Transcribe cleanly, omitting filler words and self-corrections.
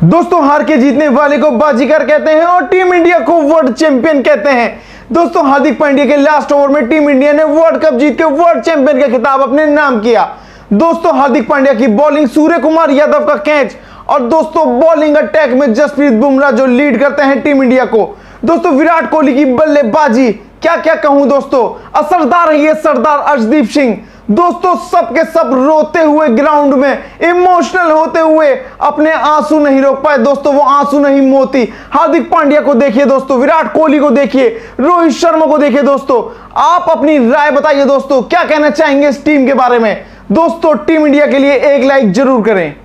दोस्तों हार के जीतने वाले को बाजीगर कहते हैं और टीम इंडिया को वर्ल्ड चैंपियन कहते हैं। दोस्तों हार्दिक पांड्या के लास्ट ओवर में टीम इंडिया ने वर्ल्ड कप जीत के वर्ल्ड चैंपियन का खिताब अपने नाम किया। दोस्तों हार्दिक पांड्या की बॉलिंग, सूर्य कुमार यादव का कैच और दोस्तों बॉलिंग अटैक में जसप्रीत बुमराह जो लीड करते हैं टीम इंडिया को। दोस्तों विराट कोहली की बल्लेबाजी, क्या क्या कहूं दोस्तों, असरदार है ये सरदार अर्शदीप सिंह। दोस्तों सबके सब रोते हुए ग्राउंड में, इमोशनल होते हुए अपने आंसू नहीं रोक पाए। दोस्तों वो आंसू नहीं मोती। हार्दिक पांड्या को देखिए दोस्तों, विराट कोहली को देखिए, रोहित शर्मा को देखिए। दोस्तों आप अपनी राय बताइए दोस्तों, क्या कहना चाहेंगे इस टीम के बारे में। दोस्तों टीम इंडिया के लिए एक लाइक जरूर करें।